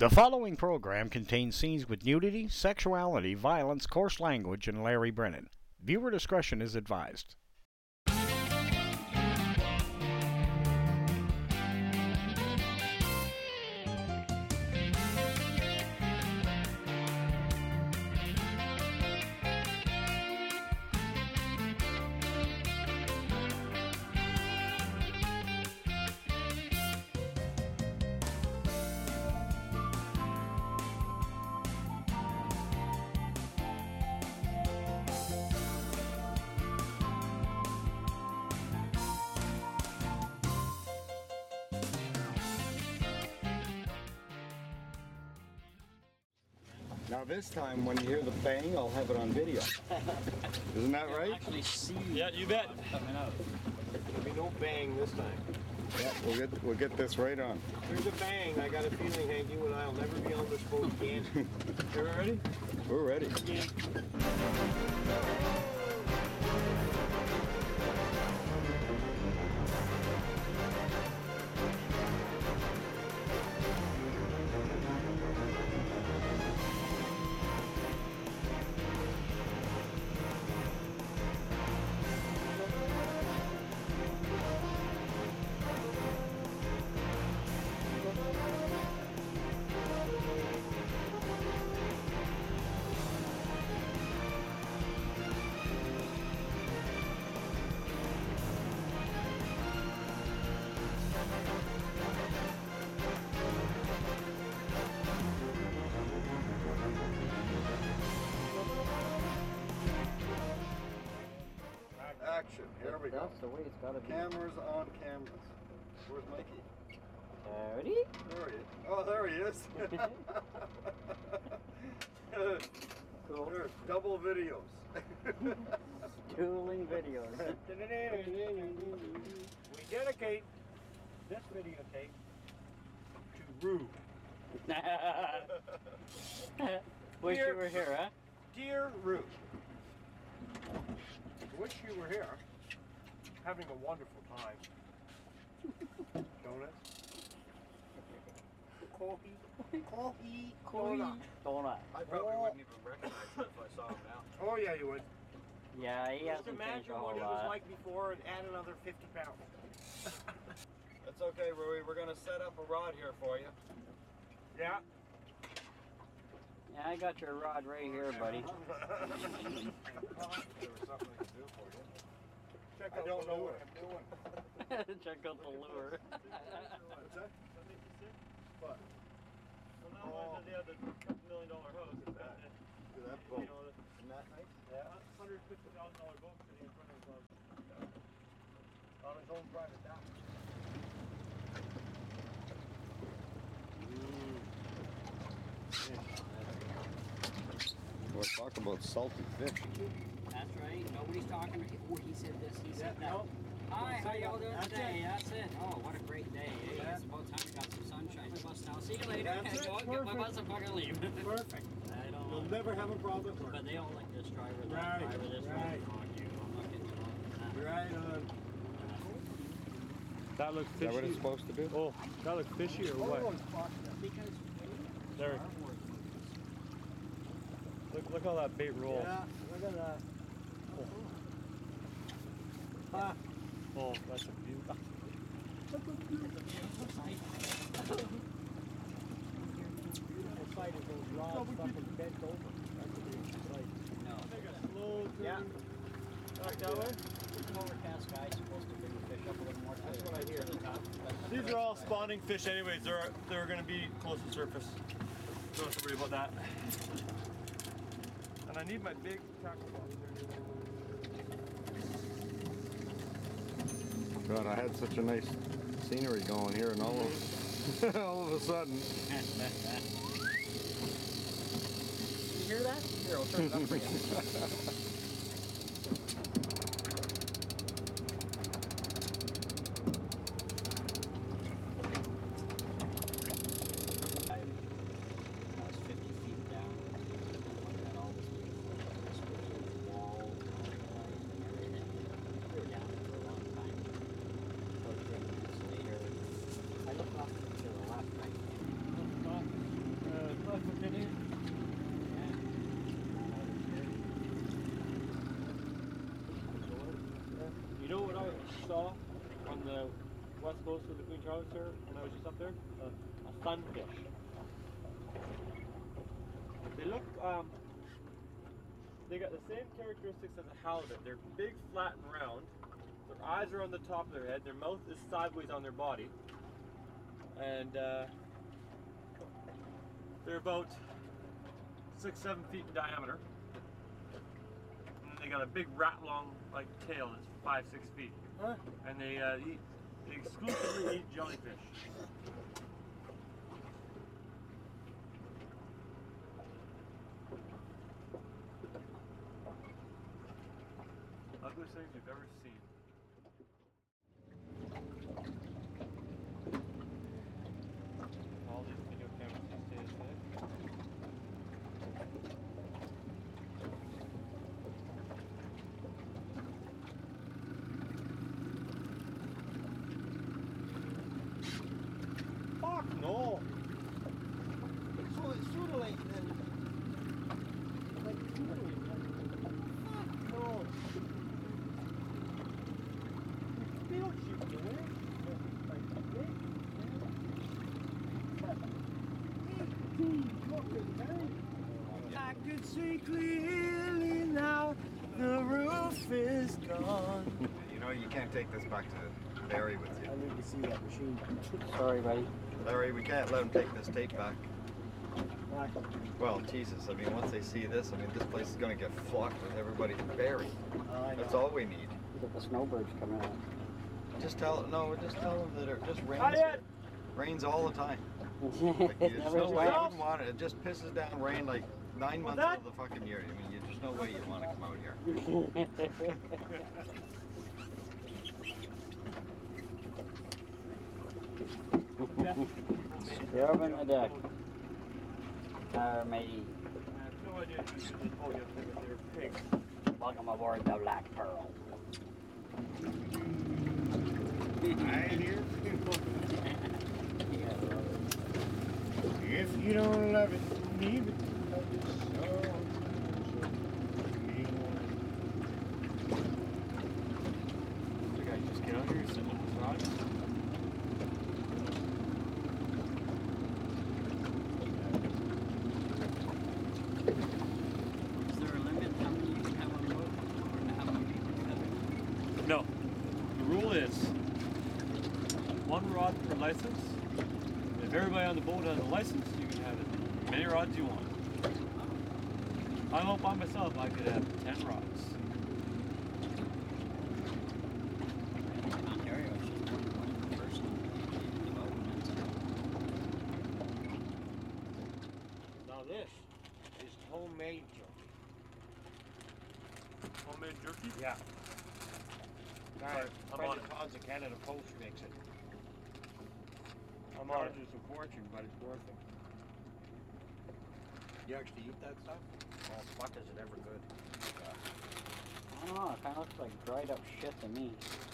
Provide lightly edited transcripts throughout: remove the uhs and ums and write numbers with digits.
The following program contains scenes with nudity, sexuality, violence, coarse language, and Larry Brennan. Viewer discretion is advised. Now this time, when you hear the bang, I'll have it on video. Isn't that right? Actually see. Yeah, you bet. Coming out. There'll be no bang this time. Yeah, we'll get this right on. There's a bang. I got a feeling, Hank, you and I will never be on this boat again. You ready? We're ready. Action. Here we go. That's the way it's gotta be. Cameras on cameras. Where's Mikey? Ready? There he is. Oh, there he is. Cool. There's double videos. Dueling videos. We dedicate this videotape to Rue. Wish you were here, huh? Dear Rue, wish you were here, having a wonderful time. Donuts? Coffee? Donut. I probably wouldn't even recognize him if I saw him now. Oh yeah, you would. Yeah, he Just hasn't changed imagine a whole what he was lot. like before and add another 50 pounds. That's okay, Rui. We're gonna set up a rod here for you. Yeah. Yeah, I got your rod right here, buddy. There was something I could do for you. Check I out don't the know lure. what I'm doing. Check out the lure. What's that? What? Well, now they have the $1 million hose. It's got the, Do that boat. you know, Isn't that nice? $150,000 boat sitting in front of his on his own private dock. We're talking about salty fish. That's right. Nobody's talking. Oh, he said this. He said that. no. Hi, how y'all doing That's today? it. That's it. Oh, what a great day. Hey, it's about time we got some sunshine. Bus now. See you later. That's Okay, it. go out, get my Perfect. bus and fucking leave. Perfect. I don't You'll know. never have a problem. But they all like this driver, that Right, driver, this right. driver. Fuck you. I'm not getting involved in that. Right on. That looks Is fishy. that what it's supposed to do? Oh, that looks fishy or what? Because There. Look how that bait rolls. Yeah, look at that. Oh, that's a beauty. Beautiful sight is those rods fucking bent over. That's a beautiful sight. no, Take a slow turn. Yeah. Back that way. it's an overcast sky. It's supposed to bring the fish up a little more. That's what I hear. To the top. These are all spawning fish anyways. They're gonna be close to surface. Don't have to worry about that. And I need my big tackle box. God, I had such a nice scenery going here, and all of a sudden, You hear that? Here, I'll turn it up for you. saw on the west coast of the Queen Charlotte there when I was just up there? A sunfish. They look, they got the same characteristics as a halibut. They're big, flat, and round. Their eyes are on the top of their head. Their mouth is sideways on their body. And they're about 6-7 feet in diameter. And then they got a big rat-long like tail that's 5-6 feet. Huh? And they exclusively eat jellyfish. Ugliest things we've ever seen. All these video cameras these days, eh? Fuck no! So it's sort of like No! They don't shoot the way. I could see clearly now, the roof is gone. You know, you can't take this back to Larry with you. I need to see that machine. Sorry, buddy. Larry, we can't let him take this tape back. Why? Well, Jesus, I mean, once they see this, I mean, this place is going to get flocked with everybody buried. I That's know. all we need. Look at the snowbirds coming out. Just tell them that it just rains. Not yet. Rains all the time. Like, there's Never no way you stops. would want it. It just pisses down rain like 9 months that? of the fucking year. I mean, there's no way you want to come out here. Scrubbing the deck. Our matey. I have no idea who should just pull you up there with their pigs. Welcome aboard the Black Pearl. If you don't love it, leave it. Love it so. You guys just get out here, sit with the rods. Is there a limit how many you can have on board? Or how many people can have it? No. The rule is 1 rod per license. If everybody on the boat has a license, you can have as many rods you want. I'm out by myself, I could have 10 rods. In Ontario, it's just one person development. Now this is homemade jerky. Homemade jerky? Yeah. Alright, I'm on it. Pounds of Canada Post makes it. I'm on it. Charges a fortune, but it's worth it. You actually eat that stuff? Oh, fuck, is it ever good? I don't know, it kind of looks like dried up shit to me.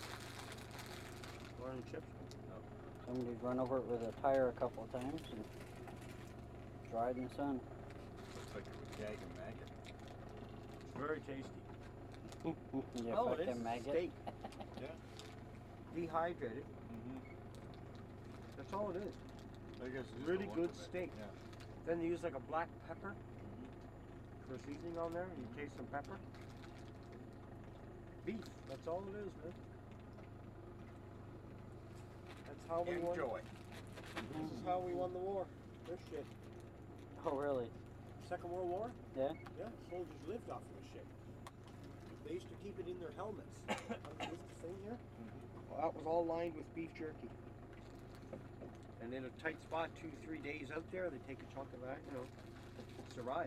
Want any chips? Somebody's run over it with a tire a couple of times and dried in the sun. Looks like it would gag and maggot. It's very tasty. You Oh, it fucking is maggot. steak. Dehydrated. That's all it is. I guess it's just Really a good lump of it. steak. Yeah. Then they use like a black pepper for seasoning on there. You taste some pepper. Beef. That's all it is, man. That's how we won. Enjoy. This is how we won the war. This shit. Oh, really? Second World War? Yeah? Yeah, soldiers lived off of this shit. They used to keep it in their helmets. This thing here? Well, that was all lined with beef jerky. And in a tight spot, 2-3 days out there, they take a chunk of that, you know, survive.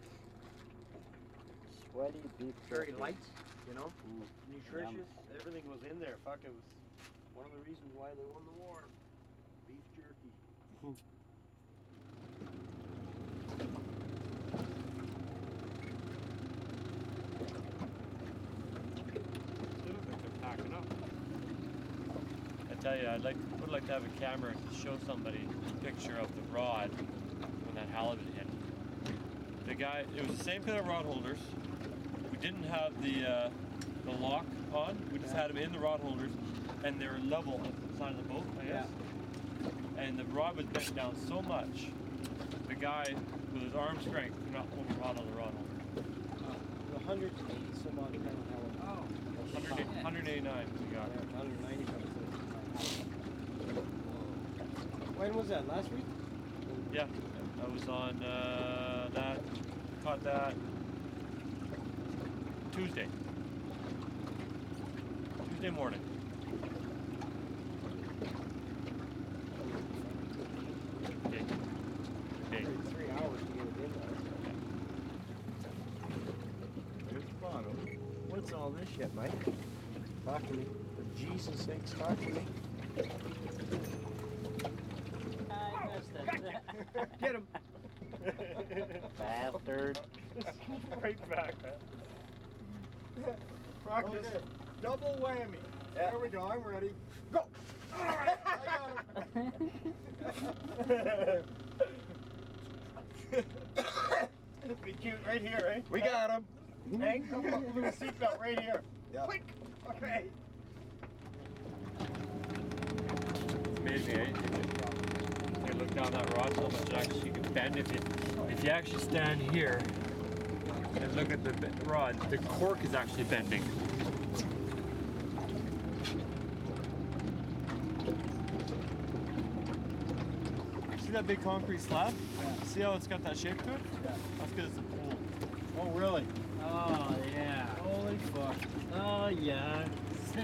Sweaty beef Very jerky. light, you know, Mm. nutritious. Everything was in there. Fuck, it was one of the reasons why they won the war. Beef jerky. They look like they're packing up. I tell you, would like to have a camera to show somebody a picture of the rod when that halibut hit. The guy, it was the same kind of rod holders. We didn't have the lock on. We just had them in the rod holders. and they were level at the side of the boat, I guess. And the rod was bent down so much, the guy with his arm strength could not pull the rod on the rod hole. The 180 some odd pound halibut. 189 we got. 190 pounds. When was that? Last week? Yeah, I was on caught that Tuesday morning. Okay. 3 hours to get it in there. Here's the bottom. What's all this shit, Mike? Talk to me. For Jesus' sakes, talk to me. I missed it. Get him! Bastard. Right back, man. Practice. Double whammy. There we go. I'm ready. Go. All right. I got him. Be cute right here, eh? We got him. Hank, come up with a seatbelt right here. Yeah. Quick! Okay. It's amazing, eh? You look down that rod so much, actually you can bend if you actually stand here and look at the rod, the cork is actually bending. See that big concrete slab? Yeah. See how it's got that shape to it? Yeah. That's because it's a pool. Oh, really? Oh, yeah. Holy fuck. Oh, yeah. It's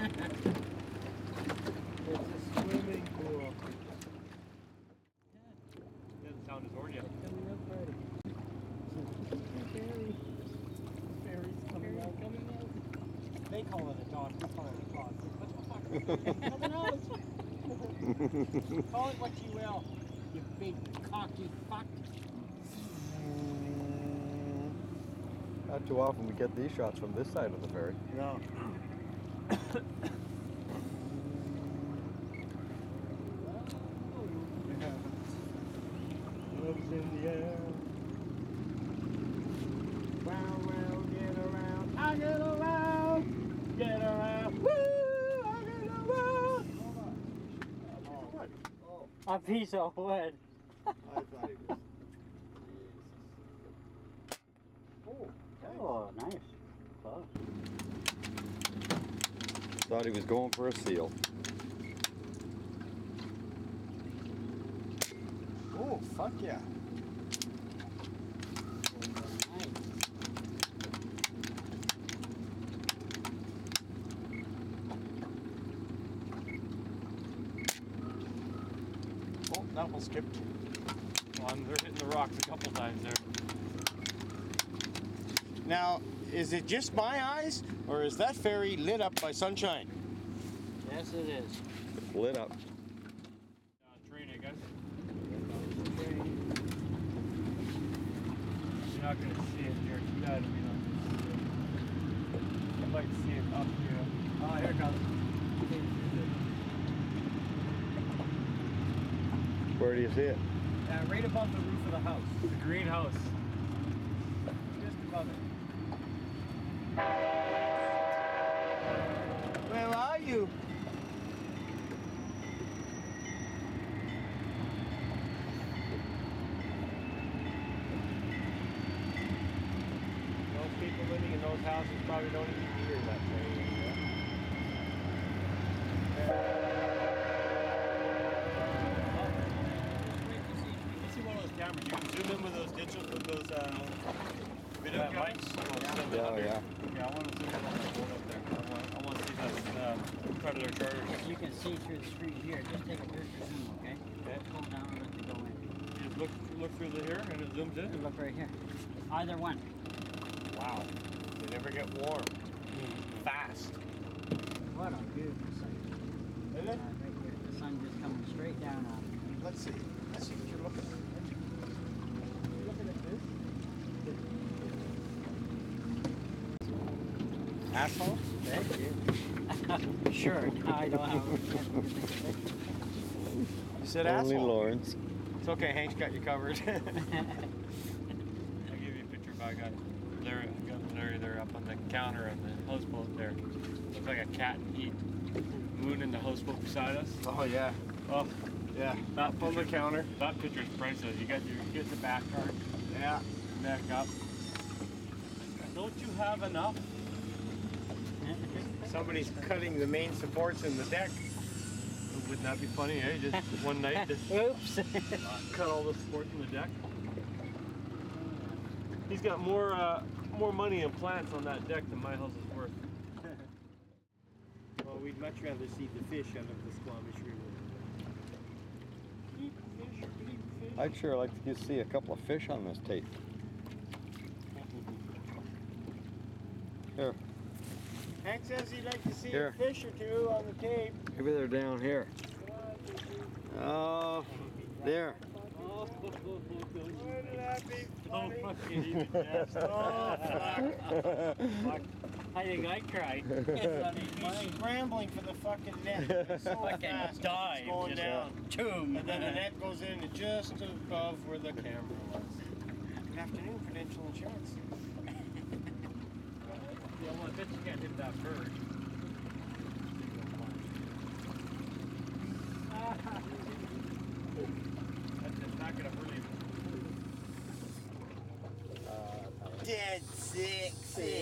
a swimming pool. It doesn't sound as horny yet. Coming up ready. Fairies coming out. They call it a dog, we call it a dog. What the fuck? Coming out. Call it what you will, you big cocky fuck. Not too often we get these shots from this side of the ferry. No. Love's in the air. Round, round, get around. I get around. Get around. Woo! I get around. A piece of wood. I thought it was. Oh, nice. Close. Thought he was going for a seal. Oh, fuck yeah. Nice. Oh, that one skipped. Well, they're hitting the rocks a couple times there. Now, is it just my eyes, or is that ferry lit up by sunshine? Yes, it is. It's lit up. Train, I guess. You're not going to see it here. Too bad if you're not going to see it. I'd like to see it up here. Oh, here it comes. Where do you see it? Right above the roof of the house. The greenhouse. Just above it. Where are you? Those people living in those houses probably don't even hear that train anymore. You see one of those cameras, you can zoom in with those digital, with those video cameras. Oh, yeah. Yeah, I want to zoom in on that boat up there. I want to see that Predator charter. You can see through the screen here. Just take a picture zoom, okay? Okay. Pull down and let it go in. You just look through the here and it zooms in. Look right here. Either one. Wow. They never get warm. Fast. What a beautiful sight. Isn't it? Right here. The sun just coming straight down on it. Let's see. Let's see what you're looking at. You looking at this? Asshole? Thank you. Sure. I don't have You said Only asshole. Lawrence. It's okay, Hank's got you covered. I'll give you a picture of I got Larry there up on the counter on the houseboat there. Looks like a cat and heat. Moon in the houseboat beside us. Oh yeah. Oh, Yeah. that Up on the picture, counter. that picture's priceless. You get the back card, Yeah. neck up. Don't you have enough? Somebody's cutting the main supports in the deck. Wouldn't that be funny, eh? Just one night, just Oops. cut all the supports in the deck. He's got more money and plants on that deck than my house is worth. Well, we'd much rather see the fish out of the Squamish River. I'd sure like to see a couple of fish on this tape. Here, Hank says he'd like to see Here. a fish or two on the tape. maybe they're down here. Oh, there. Oh, Wouldn't that be don't funny? fucking even jest. Oh, fuck. I think I cried. He's scrambling for the fucking net. It's so Fucking fast. dive, It's going just down. Tomb. And then the net goes in just above where the camera was. Good afternoon, Prudential Insurance. Yeah, well, I bet you can't hit that bird. That's not gonna really. Dead sexy.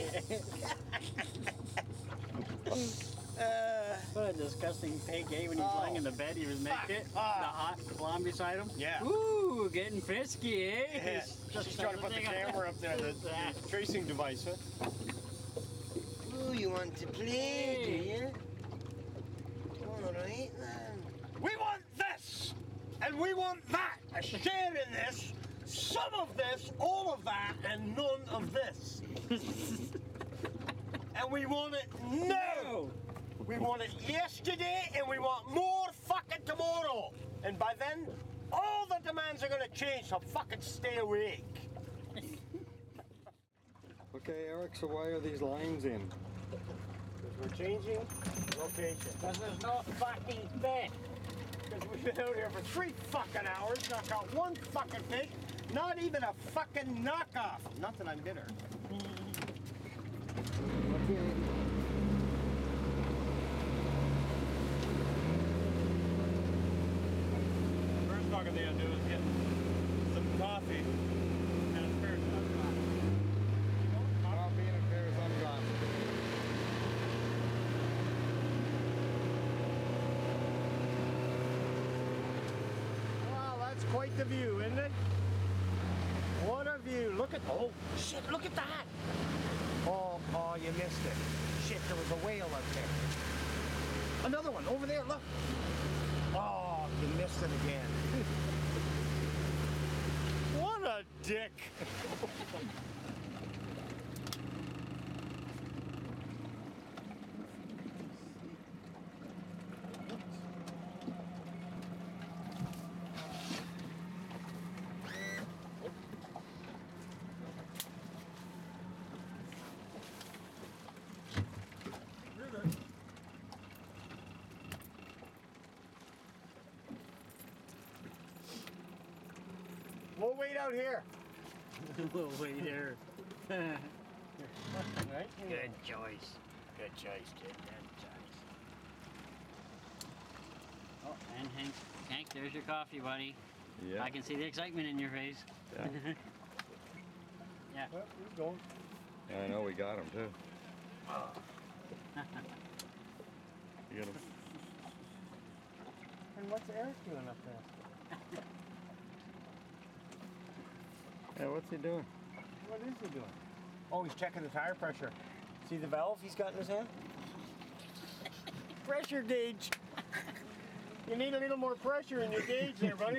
What a disgusting pig, eh? When he's lying in the bed, he was naked. The hot blonde beside him. Yeah. Ooh, getting frisky, eh? Yeah. She's trying to put the camera up there, the tracing device, huh? Ooh, you want to play, do you? Alright then. We want this! And we want that! A share in this, some of this, all of that, and none of this. And we want it now! We want it yesterday, and we want more fucking tomorrow! And by then, all the demands are gonna change, so fucking stay awake. Okay, Eric, so why are these lines in? Because we're changing location. Because there's no fucking fish. Because we've been out here for 3 fucking hours, not got one fucking fish, not even a fucking knockoff. Not that I'm bitter. First talking thing I'll do is get some coffee and a spare Coffee and a pair of sunglasses. Wow, that's quite the view, isn't it? What a view. Look at, oh, shit, look at that. Oh, you missed it. Shit, there was a whale out there. Another one, over there, look. Oh, you missed it again. What a dick. We'll wait out here. We'll wait here. Right? Good choice. Good choice, kid. Good choice. Oh, and Hank, there's your coffee, buddy. Yeah. I can see the excitement in your face. Yeah. Yeah. Well, we're going. I know we got them too. You got 'em. And what's Eric doing up there? Yeah, what's he doing? What is he doing? Oh, he's checking the tire pressure. See the valve he's got in his hand? Pressure gauge. You need a little more pressure in your gauge there, buddy.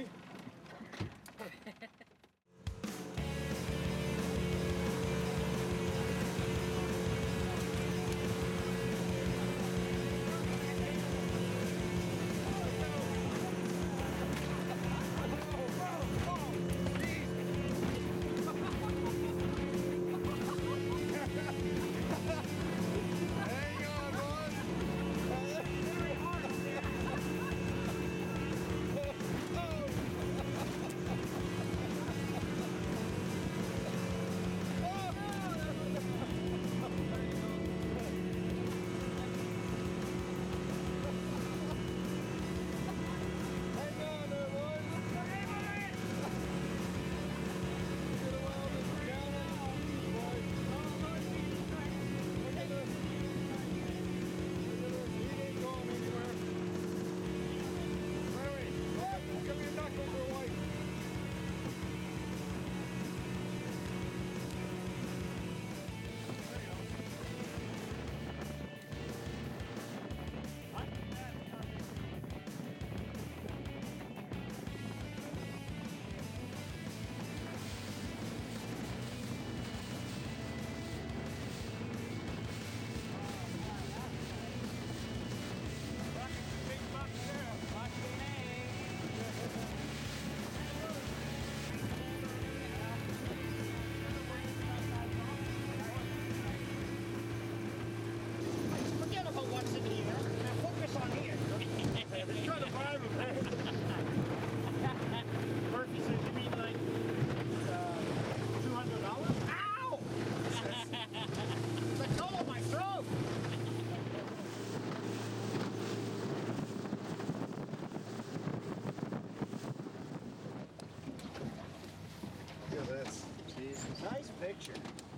Nice picture.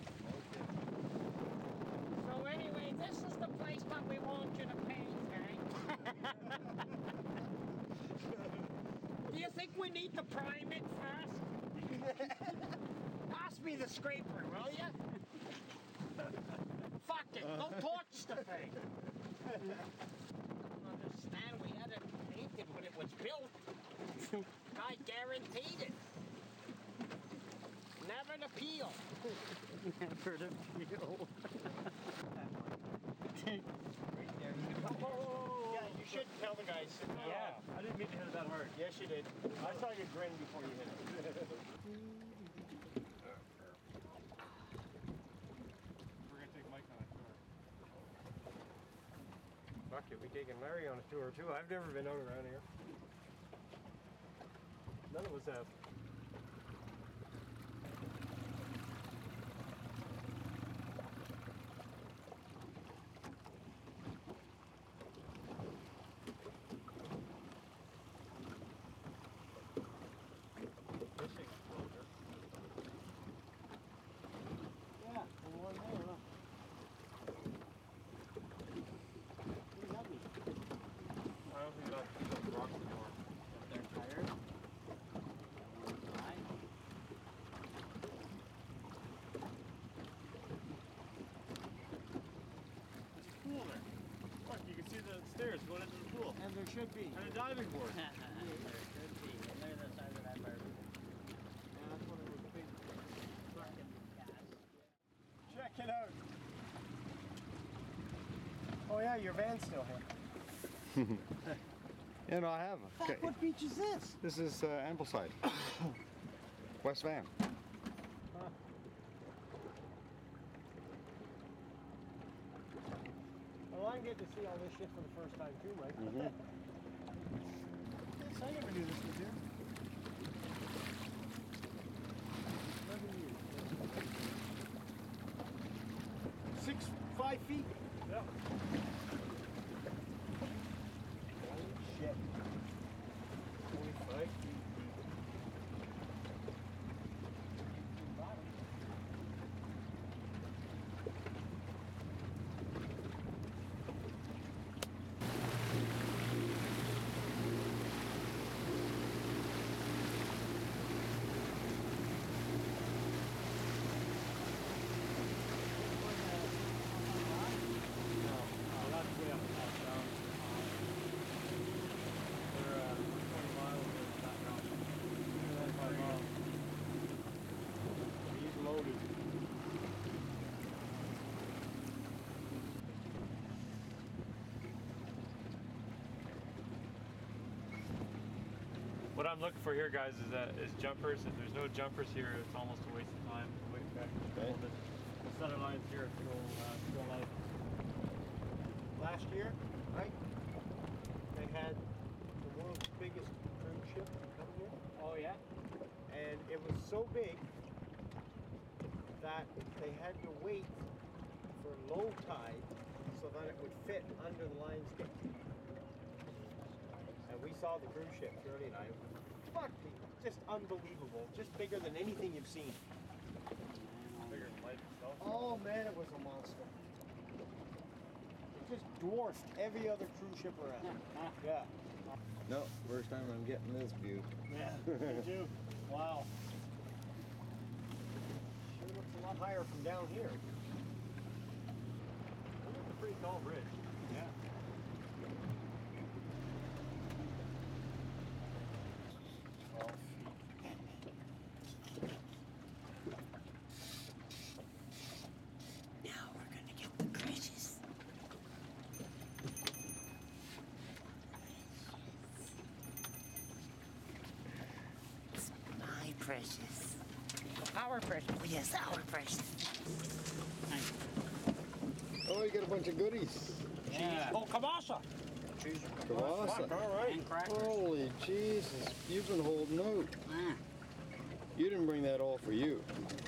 So anyway, this is the place that we want you to paint, eh? Do you think we need to prime it first? Pass me the scraper, will you? Fuck it, don't torch the thing. I don't understand, we had it painted when it was built. I guaranteed it. Never to peel. Never to peel. Yeah, you should tell the guys. Yeah, I didn't mean to hit it that hard. Yes, you did. I saw you grin before you hit it. We're gonna take Mike on a tour. Fuck it, we taking Larry on a tour too. I've never been out around here. None of us have. Yeah, the one there, look. Pretty heavy. I don't think that's rocks anymore. They're tired. Why? There's a pool there. Look, you can see the stairs going into the pool. And there should be. And a diving board. There should be. And there's the size of that barbecue. Yeah, that's one of those big. Fucking gas. Check it out. Oh yeah, your van's still here. Yeah, no, I have. Okay. What beach is this? This is Ambleside. West Van. Well, I'm getting to see all this shit for the first time too, Mike. Mhm. Yes, I never knew this was here. 11 years. 5 feet. Yep. Holy shit. 25 feet. He's loaded. What I'm looking for here, guys, is jumpers. If there's no jumpers here, it's almost a waste of time. Wait back. Okay. The center lines here go live. Last year, right? They had the world's biggest cruise ship come here. Oh, yeah? And it was so big that they had to wait for low tide so that it would fit under the lines gate. And we saw the cruise ship, Shirley and I. Fuck, just unbelievable. Just bigger than anything you've seen. Bigger than life itself. Oh man, it was a monster. It just dwarfed every other cruise ship around. Yeah. No, first time I'm getting this view. Yeah, me too. Wow. Sure looks a lot higher from down here. It's a pretty tall bridge. Yeah. Now we're gonna get the precious. It's my precious. Our precious. Oh, yes, our precious. Oh, you got a bunch of goodies. Yeah. Oh, Kamasa! Awesome. All right. And crackers. Holy Jesus, you've been holding out. Ah. You didn't bring that all for you.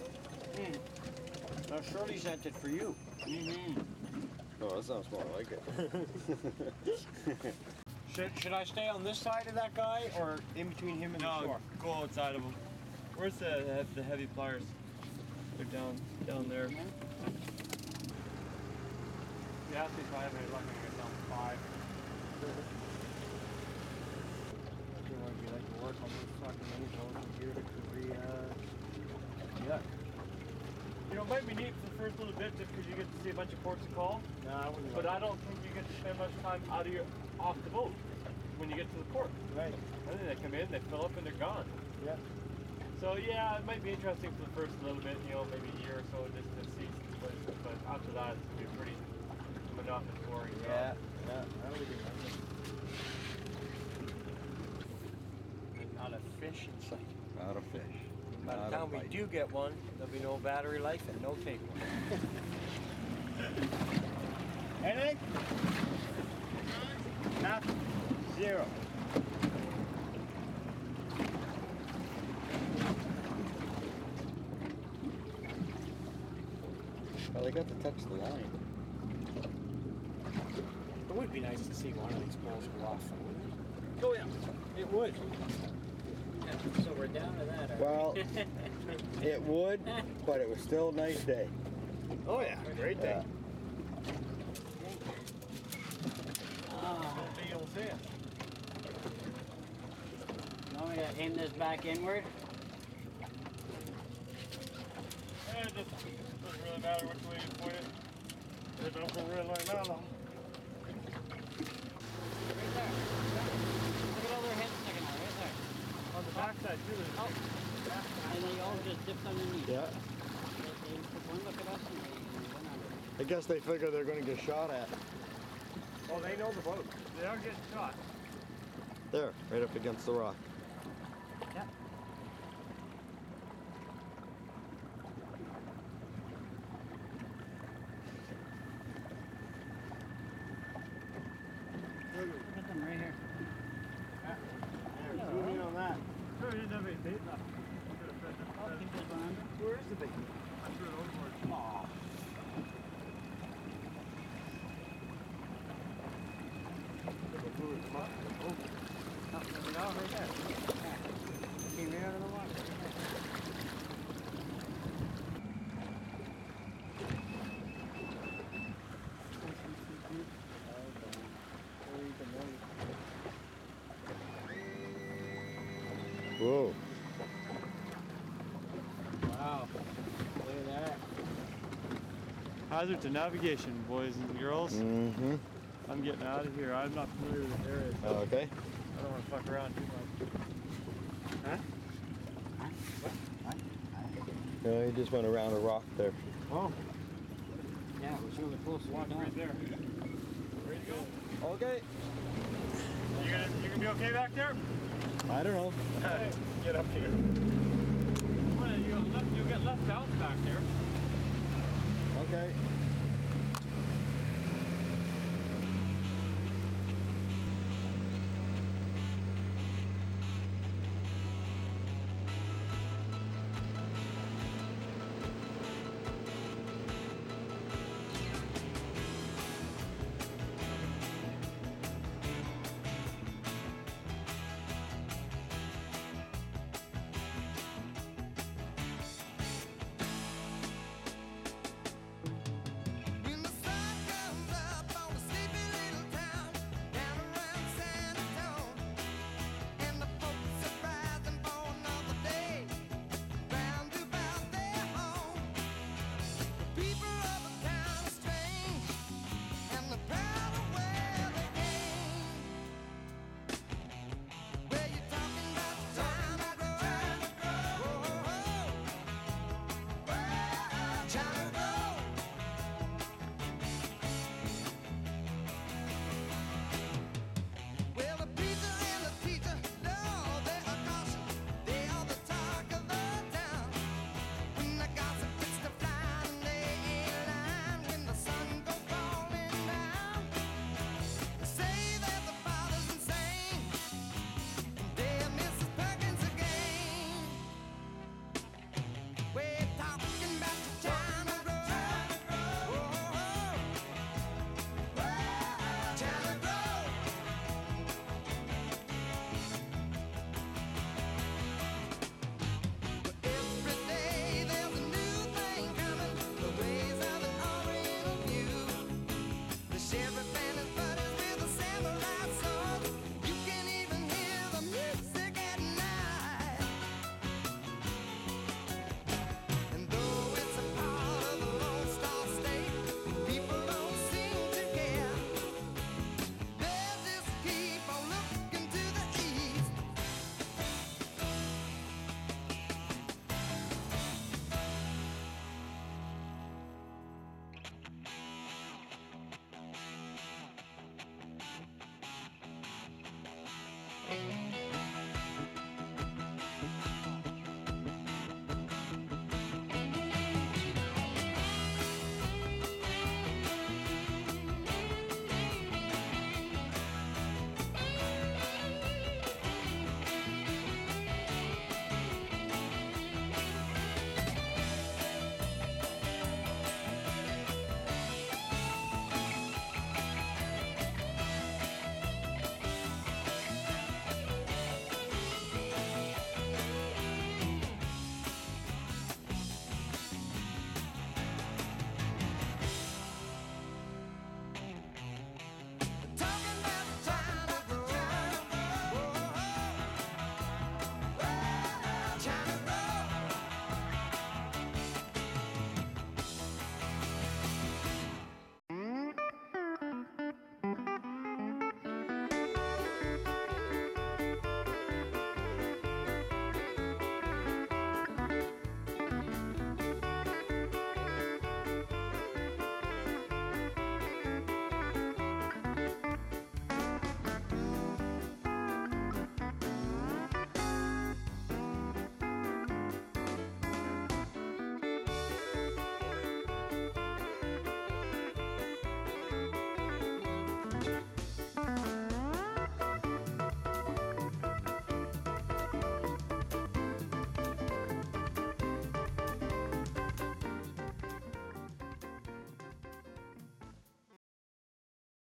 Now Shirley sent it for you. Mm-hmm. Oh, that sounds more like it. Should I stay on this side of that guy or in between him and the No, shore? go outside of them. Where's the heavy pliers? down there. You asked me if I have any luck, I'm gonna get down 5. You want to be like to work on this fucking info from here to Korea. Yeah. You know, it might be neat for the first little bit just because you get to see a bunch of ports of call. No, I wouldn't. But I don't think you get to spend much time off the boat when you get to the port. Right. I think they come in, they fill up, and they're gone. Yeah. So yeah, it might be interesting for the first little bit, you know, maybe a year or so just to see some places. But after that, it's gonna be pretty monotonous, boring. Yeah. Yeah. I would do that. And not a fish in sight. Not a fish. By Not the a time we bite. do get one, there'll be no battery life and no tape. Anything? Nothing. 0. Well, they got to touch the line. It would be nice to see one of these poles go off. Oh yeah, it would. Yeah, so we're down to that. Well, it would, but it was still a nice day. Oh yeah, great day. You'll see it. You want me to aim this back inward? It just doesn't really matter which way you point it. It doesn't really matter. Right there. Look at all their heads sticking out right there. On the backside too. Oh. And they all just dipped underneath. Yeah. They took one look at us and they went under. I guess they figure they're going to get shot at. Oh, they know the boat. They are getting shot. There, right up against the rock. Yeah. Look at them right here. Yeah, zoom in on that. Sure, you didn't have any bait left. Oh, keep this one under. Where is the bait? I threw it overboard. Aw. Oh, there we go, right there. Yeah. Came right out of the water. Whoa. Wow. Look at that. Hazard to navigation, boys and girls. Mm-hmm. I'm getting out of here. I'm not familiar with the area. So Okay. I don't want to fuck around too much. No, he just went around a rock there. Oh. Yeah, it was really close to Watch down. right there. Ready to go. Okay. You gonna be okay back there? I don't know. Get up here.